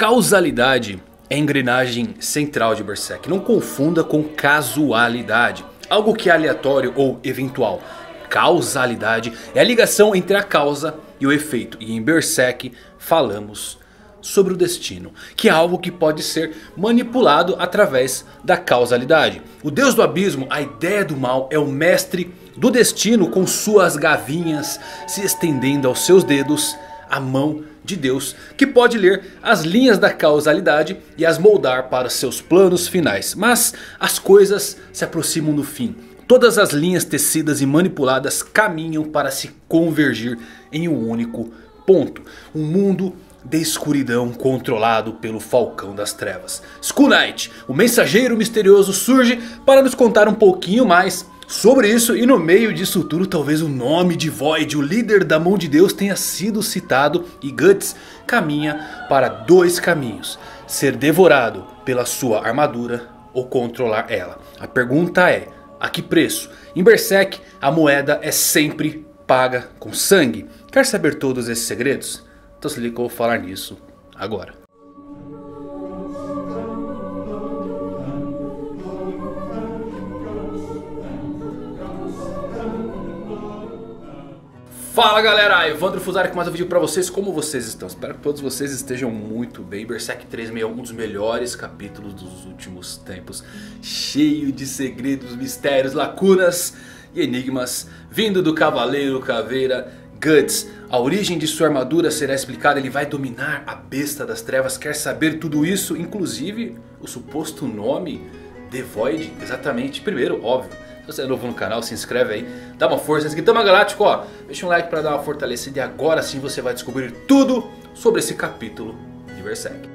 Causalidade é a engrenagem central de Berserk. Não confunda com casualidade, algo que é aleatório ou eventual. Causalidade é a ligação entre a causa e o efeito. E em Berserk falamos sobre o destino, que é algo que pode ser manipulado através da causalidade. O Deus do Abismo, a ideia do mal, é o mestre do destino, com suas gavinhas se estendendo aos seus dedos, a mão de Deus, que pode ler as linhas da causalidade e as moldar para seus planos finais. Mas as coisas se aproximam do fim. Todas as linhas tecidas e manipuladas caminham para se convergir em um único ponto. Um mundo de escuridão controlado pelo Falcão das Trevas. Skull Knight, o mensageiro misterioso, surge para nos contar um pouquinho mais sobre isso. E no meio disso tudo, talvez o nome de Void, o líder da mão de Deus, tenha sido citado. E Guts caminha para dois caminhos: ser devorado pela sua armadura ou controlar ela. A pergunta é: a que preço? Em Berserk, a moeda é sempre paga com sangue. Quer saber todos esses segredos? Então se liga que eu vou falar nisso agora. Fala galera, Evandro Fusari com mais um vídeo pra vocês. Como vocês estão? Espero que todos vocês estejam muito bem. Berserk 361, um dos melhores capítulos dos últimos tempos, cheio de segredos, mistérios, lacunas e enigmas, vindo do Cavaleiro Caveira Guts. A origem de sua armadura será explicada. Ele vai dominar a besta das trevas. Quer saber tudo isso? Inclusive o suposto nome The Void. Exatamente. Primeiro, óbvio, se você é novo no canal, se inscreve aí, dá uma força. Esquitama Galáctico, ó, deixa um like pra dar uma fortalecida. E agora sim você vai descobrir tudo sobre esse capítulo de Berserk.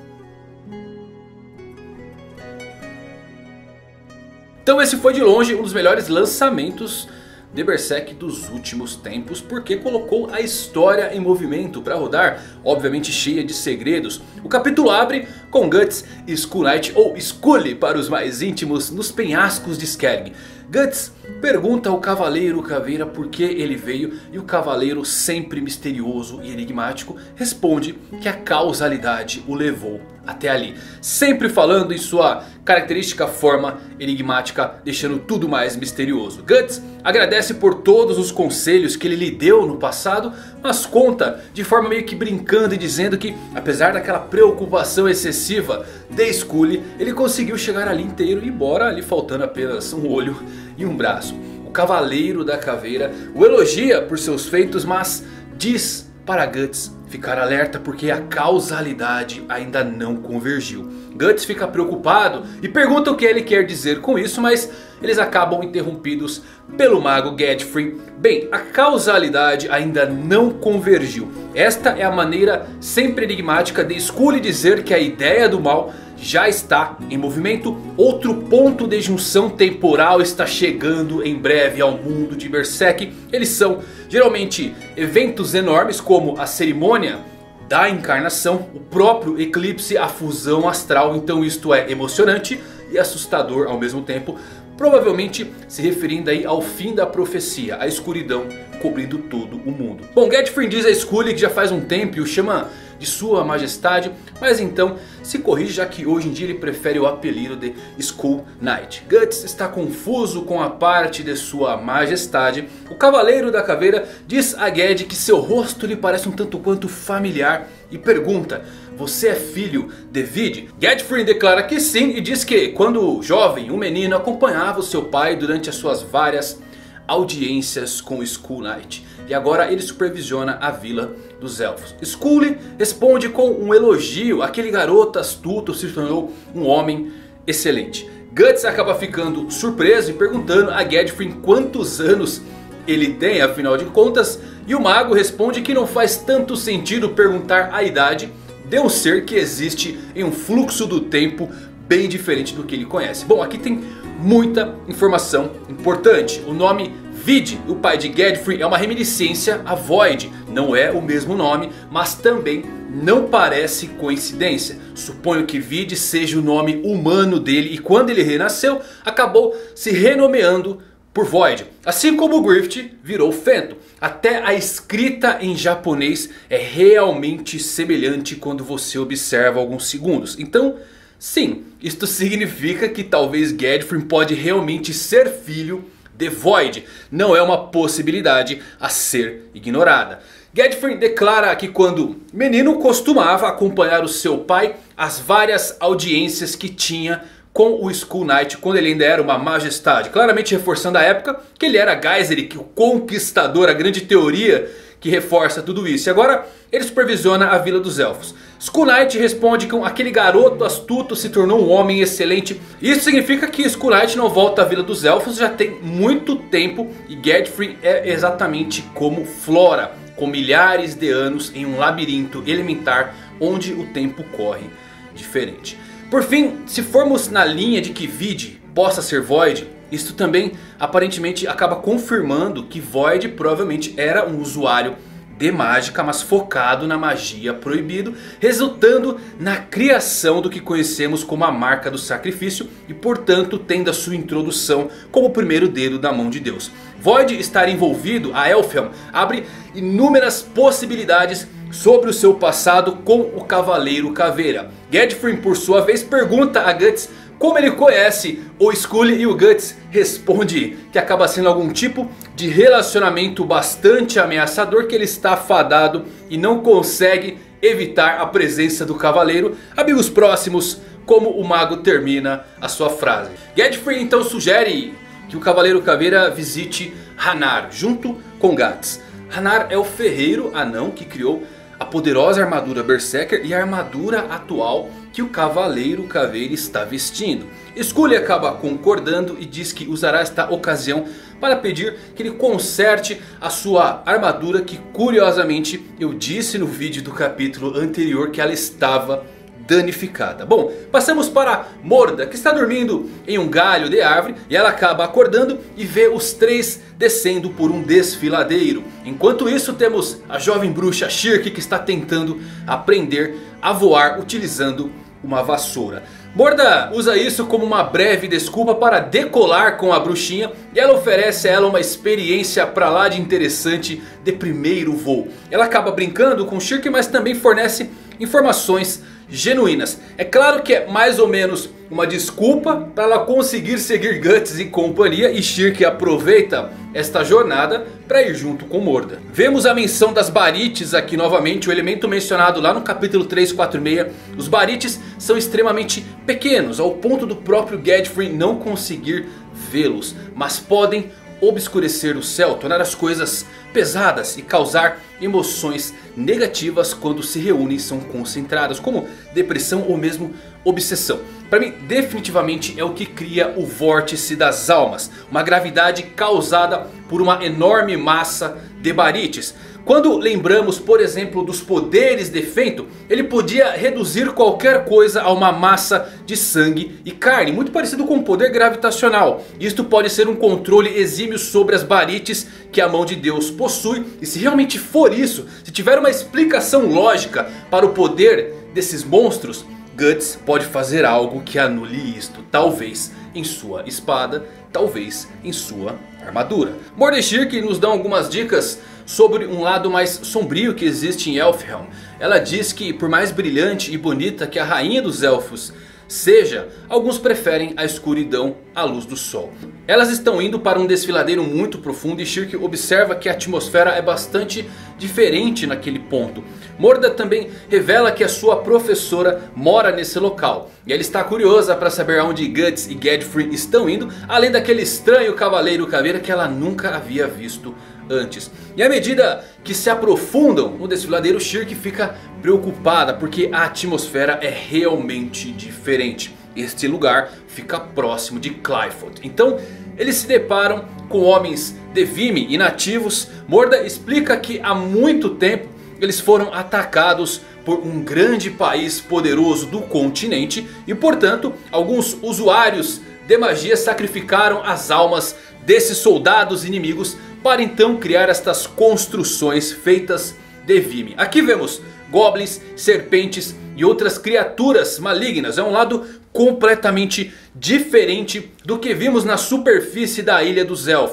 Então esse foi de longe um dos melhores lançamentos de Berserk dos últimos tempos, porque colocou a história em movimento para rodar, obviamente cheia de segredos. O capítulo abre com Guts e Skull Knight, ou Scully para os mais íntimos, nos penhascos de Skellige. Guts pergunta ao Cavaleiro Caveira por que ele veio, e o Cavaleiro, sempre misterioso e enigmático, responde que a causalidade o levou até ali, sempre falando em sua característica forma enigmática, deixando tudo mais misterioso. Guts agradece por todos os conselhos que ele lhe deu no passado, mas conta de forma meio que brincando e dizendo que, apesar daquela preocupação excessiva de Scully, ele conseguiu chegar ali inteiro, embora ali faltando apenas um olho e um braço. O Cavaleiro da Caveira o elogia por seus feitos, mas diz para Guts ficar alerta porque a causalidade ainda não convergiu. Guts fica preocupado e pergunta o que ele quer dizer com isso, mas eles acabam interrompidos pelo mago Godfrey. Bem, a causalidade ainda não convergiu. Esta é a maneira sempre enigmática de Scully dizer que a ideia do mal já está em movimento. Outro ponto de junção temporal está chegando em breve ao mundo de Berserk. Eles são geralmente eventos enormes, como a cerimônia da encarnação, o próprio eclipse, a fusão astral. Então isto é emocionante e assustador ao mesmo tempo, provavelmente se referindo aí ao fim da profecia, a escuridão cobrindo todo o mundo. Bom, Godfrey diz a Scully que já faz um tempo e o chama de sua majestade, mas então se corrige, já que hoje em dia ele prefere o apelido de Skull Knight. Guts está confuso com a parte de sua majestade. O Cavaleiro da Caveira diz a Ged que seu rosto lhe parece um tanto quanto familiar e pergunta: você é filho de Vid? Godfrey declara que sim e diz que quando jovem, um menino acompanhava o seu pai durante as suas várias audiências com Skull Knight. E agora ele supervisiona a vila dos elfos. Scully responde com um elogio: aquele garoto astuto se tornou um homem excelente. Guts acaba ficando surpreso e perguntando a Godfrey quantos anos ele tem, afinal de contas. E o mago responde que não faz tanto sentido perguntar a idade de um ser que existe em um fluxo do tempo bem diferente do que ele conhece. Bom, aqui tem muita informação importante. O nome Vid, o pai de Godfrey, é uma reminiscência a Void. Não é o mesmo nome, mas também não parece coincidência. Suponho que Vid seja o nome humano dele e quando ele renasceu acabou se renomeando por Void. Assim como o Griffith virou Fento. Até a escrita em japonês é realmente semelhante quando você observa alguns segundos. Então, sim, isto significa que talvez Gadfrin pode realmente ser filho de Void. Não é uma possibilidade a ser ignorada. Gadfrin declara que quando menino costumava acompanhar o seu pai às várias audiências que tinha com o Skull Knight quando ele ainda era uma majestade. Claramente reforçando a época que ele era Geyserik, o conquistador, a grande teoria que reforça tudo isso. E agora ele supervisiona a Vila dos Elfos. Skull Knight responde que aquele garoto astuto se tornou um homem excelente. Isso significa que Skull Knight não volta à Vila dos Elfos já tem muito tempo. E Gadfrin é exatamente como Flora, com milhares de anos em um labirinto elementar onde o tempo corre diferente. Por fim, se formos na linha de que Vid possa ser Void, isto também aparentemente acaba confirmando que Void provavelmente era um usuário de mágica, mas focado na magia proibido, resultando na criação do que conhecemos como a marca do sacrifício e portanto tendo a sua introdução como o primeiro dedo da mão de Deus. Void estar envolvido a Elfhelm abre inúmeras possibilidades sobre o seu passado com o Cavaleiro Caveira. Gadfrin por sua vez pergunta a Guts como ele conhece o Skull e o Guts responde que acaba sendo algum tipo de relacionamento bastante ameaçador que ele está fadado e não consegue evitar a presença do Cavaleiro. Amigos próximos, como o mago termina a sua frase. Gadfrin então sugere que o Cavaleiro Caveira visite Hanar junto com Guts. Hanar é o ferreiro anão que criou a poderosa armadura Berserker e a armadura atual que o Cavaleiro Caveira está vestindo. Skull acaba concordando e diz que usará esta ocasião para pedir que ele conserte a sua armadura, que curiosamente eu disse no vídeo do capítulo anterior que ela estava danificada. Bom, passamos para Morda, que está dormindo em um galho de árvore e ela acaba acordando e vê os três descendo por um desfiladeiro. Enquanto isso temos a jovem bruxa Shirk que está tentando aprender a voar utilizando uma vassoura. Morda usa isso como uma breve desculpa para decolar com a bruxinha e ela oferece a ela uma experiência pra lá de interessante de primeiro voo. Ela acaba brincando com Shirk, mas também fornece informações genuínas. É claro que é mais ou menos uma desculpa para ela conseguir seguir Guts e companhia, e Shirk aproveita esta jornada para ir junto com Morda. Vemos a menção das Barites aqui novamente, o elemento mencionado lá no capítulo 346. Os Barites são extremamente pequenos, ao ponto do próprio Gadfrin não conseguir vê-los, mas podem obscurecer o céu, tornar as coisas pesadas e causar emoções negativas quando se reúnem, são concentradas, como depressão ou mesmo obsessão. Para mim definitivamente é o que cria o vórtice das almas, uma gravidade causada por uma enorme massa de Barites. Quando lembramos, por exemplo, dos poderes de Fento, ele podia reduzir qualquer coisa a uma massa de sangue e carne, muito parecido com o poder gravitacional. Isto pode ser um controle exímio sobre as Barites que a mão de Deus possui. E se realmente for isso, se tiver uma explicação lógica para o poder desses monstros, Guts pode fazer algo que anule isto, talvez em sua espada, talvez em sua armadura. Morda e Shirk nos dão algumas dicas sobre um lado mais sombrio que existe em Elfhelm. Ela diz que por mais brilhante e bonita que a rainha dos elfos seja, alguns preferem a escuridão à luz do sol. Elas estão indo para um desfiladeiro muito profundo e Shirk observa que a atmosfera é bastante diferente naquele ponto. Morda também revela que a sua professora mora nesse local. E ela está curiosa para saber aonde Guts e Gadfrin estão indo, além daquele estranho Cavaleiro Caveira que ela nunca havia visto antes. E à medida que se aprofundam no desfiladeiro, Shirk fica preocupada porque a atmosfera é realmente diferente. Este lugar fica próximo de Qliphoth. Então eles se deparam com homens de Vimy e nativos. Morda explica que há muito tempo eles foram atacados por um grande país poderoso do continente. E portanto alguns usuários de magia sacrificaram as almas desses soldados inimigos para então criar estas construções feitas de Vimy. Aqui vemos goblins, serpentes e outras criaturas malignas. É um lado completamente diferente do que vimos na superfície da Ilha dos Elfos.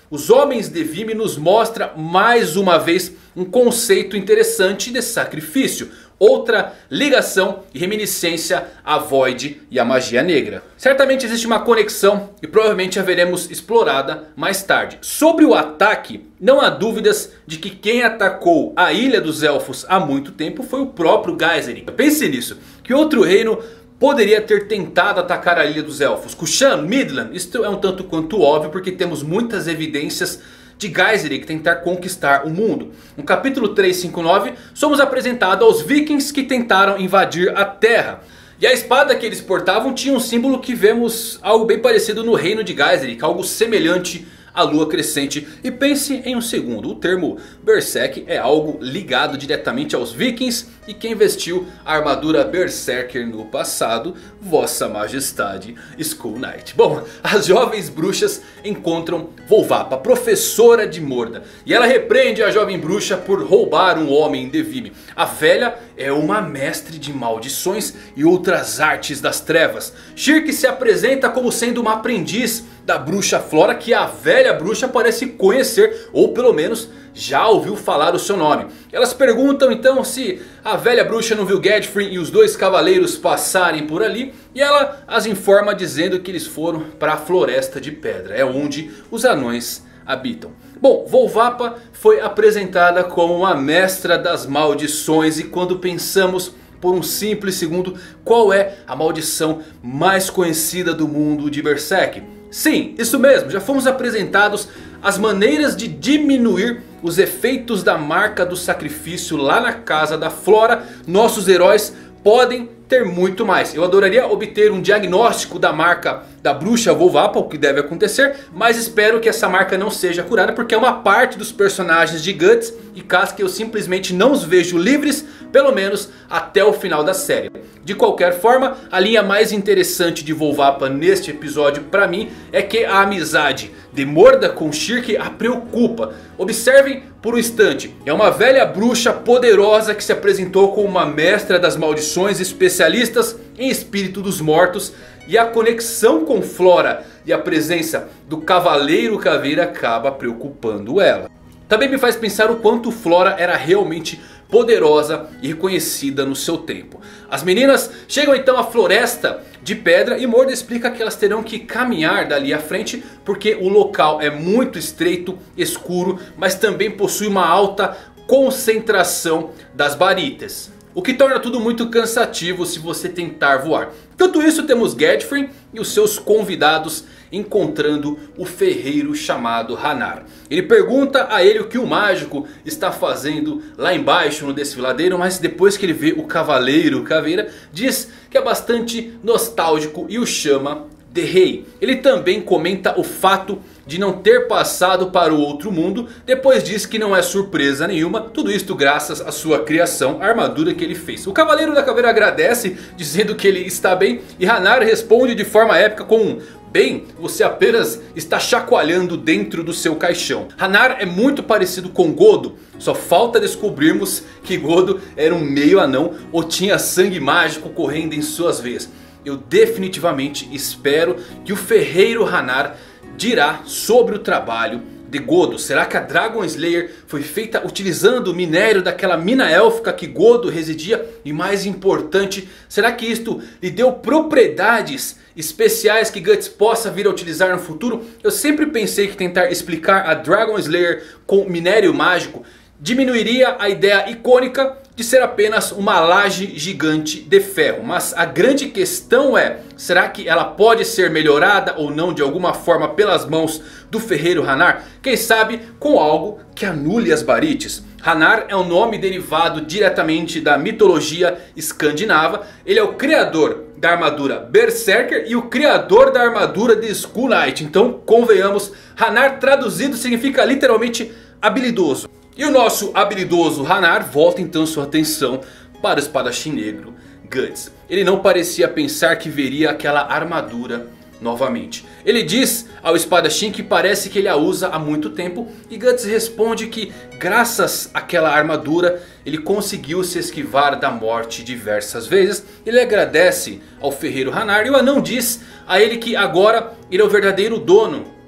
Os Homens de Vimy nos mostra mais uma vez um conceito interessante de sacrifício. Outra ligação e reminiscência à Void e à magia negra. Certamente existe uma conexão e provavelmente a veremos explorada mais tarde. Sobre o ataque, não há dúvidas de que quem atacou a Ilha dos Elfos há muito tempo foi o próprio Geyserix. Pense nisso, que outro reino poderia ter tentado atacar a Ilha dos Elfos? Kushan, Midland? Isto é um tanto quanto óbvio porque temos muitas evidências de Geyserix tentar conquistar o mundo. No capítulo 359 somos apresentados aos vikings que tentaram invadir a terra. E a espada que eles portavam tinha um símbolo que vemos algo bem parecido no reino de Geyserix, algo semelhante à lua crescente. E pense em um segundo, o termo Berserk é algo ligado diretamente aos vikings. E quem vestiu a armadura Berserker no passado? Vossa Majestade Skull Knight. Bom, as jovens bruxas encontram Volvapa, professora de Morda. E ela repreende a jovem bruxa por roubar um homem de Vimy. A velha é uma mestre de maldições e outras artes das trevas. Shirk se apresenta como sendo uma aprendiz da bruxa Flora, que a velha bruxa parece conhecer, ou pelo menos já ouviu falar o seu nome. Elas perguntam então se a velha bruxa não viu Godfrey e os dois cavaleiros passarem por ali. E ela as informa dizendo que eles foram para a Floresta de Pedra, é onde os anões habitam. Bom, Volvapa foi apresentada como uma mestra das maldições. E quando pensamos por um simples segundo, qual é a maldição mais conhecida do mundo de Berserk? Sim, isso mesmo, já fomos apresentados as maneiras de diminuir os efeitos da marca do sacrifício lá na casa da Flora. Nossos heróis podem ter muito mais. Eu adoraria obter um diagnóstico da marca da bruxa Volvapa, o que deve acontecer. Mas espero que essa marca não seja curada, porque é uma parte dos personagens de Guts e Cass que eu simplesmente não os vejo livres, pelo menos até o final da série. De qualquer forma, a linha mais interessante de Volvapa neste episódio para mim é que a amizade de Morda com Shirk a preocupa. Observem por um instante, é uma velha bruxa poderosa que se apresentou como uma mestra das maldições, especialistas em espírito dos mortos. E a conexão com Flora e a presença do Cavaleiro Caveira acaba preocupando ela. Também me faz pensar o quanto Flora era realmente poderosa e reconhecida no seu tempo. As meninas chegam então à Floresta de Pedra e Morda explica que elas terão que caminhar dali à frente, porque o local é muito estreito, escuro, mas também possui uma alta concentração das baritas. O que torna tudo muito cansativo se você tentar voar. Enquanto isso, temos Godfrey e os seus convidados encontrando o ferreiro chamado Hanar. Ele pergunta a ele o que o mágico está fazendo lá embaixo no desfiladeiro. Mas depois que ele vê o Cavaleiro Caveira, diz que é bastante nostálgico e o chama de rei. Ele também comenta o fato de não ter passado para o outro mundo. Depois diz que não é surpresa nenhuma. Tudo isto graças à sua criação, a armadura que ele fez. O Cavaleiro da Caveira agradece, dizendo que ele está bem. E Hanar responde de forma épica com um: bem, você apenas está chacoalhando dentro do seu caixão. Hanar é muito parecido com Godo. Só falta descobrirmos que Godo era um meio anão ou tinha sangue mágico correndo em suas veias. Eu definitivamente espero que o ferreiro Hanar dirá sobre o trabalho de Godo. Será que a Dragon Slayer foi feita utilizando o minério daquela mina élfica que Godo residia? E mais importante, será que isto lhe deu propriedades especiais que Guts possa vir a utilizar no futuro? Eu sempre pensei que tentar explicar a Dragon Slayer com minério mágico diminuiria a ideia icônica de ser apenas uma laje gigante de ferro. Mas a grande questão é: será que ela pode ser melhorada ou não de alguma forma pelas mãos do ferreiro Hanar? Quem sabe com algo que anule as barites. Hanar é um nome derivado diretamente da mitologia escandinava. Ele é o criador da armadura Berserker e o criador da armadura de Skull Knight. Então convenhamos, Hanar traduzido significa literalmente habilidoso. E o nosso habilidoso Hanar volta então sua atenção para o espadachim negro Guts. Ele não parecia pensar que veria aquela armadura novamente. Ele diz ao espadachim que parece que ele a usa há muito tempo. E Guts responde que graças àquela armadura ele conseguiu se esquivar da morte diversas vezes. Ele agradece ao ferreiro Hanar e o anão diz a ele que agora ele é o verdadeiro dono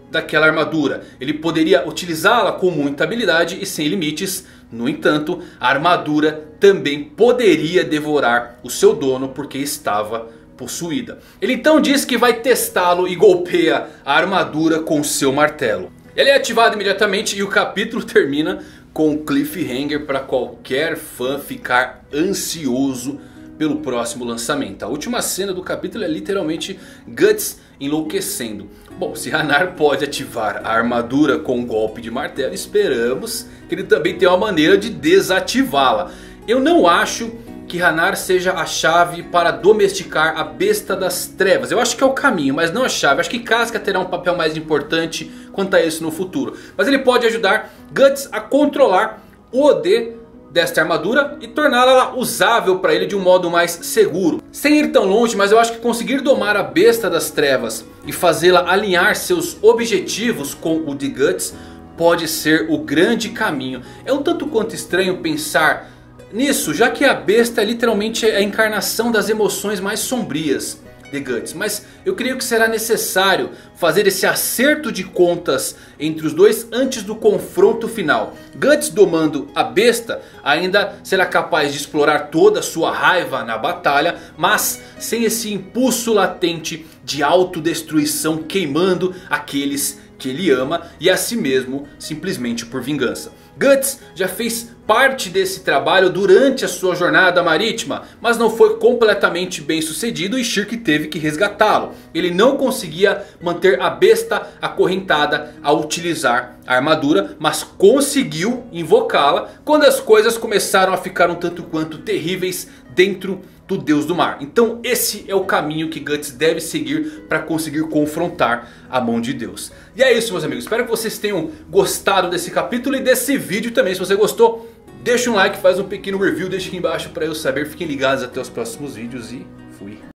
daquela armadura. Ele poderia utilizá-la com muita habilidade e sem limites. No entanto, a armadura também poderia devorar o seu dono porque estava possuída. Ele então diz que vai testá-lo e golpeia a armadura com seu martelo. Ele é ativado imediatamente e o capítulo termina com um cliffhanger para qualquer fã ficar ansioso pelo próximo lançamento. A última cena do capítulo é literalmente Guts enlouquecendo. Bom, se Hanar pode ativar a armadura com um golpe de martelo, esperamos que ele também tenha uma maneira de desativá-la. Eu não acho que Hanar seja a chave para domesticar a besta das trevas. Eu acho que é o caminho, mas não a chave. Acho que Casca terá um papel mais importante quanto a isso no futuro. Mas ele pode ajudar Guts a controlar o OD desta armadura e torná-la usável para ele de um modo mais seguro. Sem ir tão longe, mas eu acho que conseguir domar a besta das trevas e fazê-la alinhar seus objetivos com o de Guts pode ser o grande caminho. É um tanto quanto estranho pensar nisso, já que a besta é literalmente a encarnação das emoções mais sombrias de Guts. Mas eu creio que será necessário fazer esse acerto de contas entre os dois antes do confronto final. Guts domando a besta ainda será capaz de explorar toda a sua raiva na batalha, mas sem esse impulso latente de autodestruição queimando aqueles que ele ama e a si mesmo simplesmente por vingança. Guts já fez parte desse trabalho durante a sua jornada marítima, mas não foi completamente bem sucedido e Shirk teve que resgatá-lo. Ele não conseguia manter a besta acorrentada ao utilizar a armadura, mas conseguiu invocá-la quando as coisas começaram a ficar um tanto quanto terríveis dentro do Deus do Mar. Então esse é o caminho que Guts deve seguir para conseguir confrontar a mão de Deus. E é isso, meus amigos, espero que vocês tenham gostado desse capítulo e desse vídeo também. Se você gostou, deixa um like, faz um pequeno review, deixa aqui embaixo para eu saber. Fiquem ligados até os próximos vídeos e fui!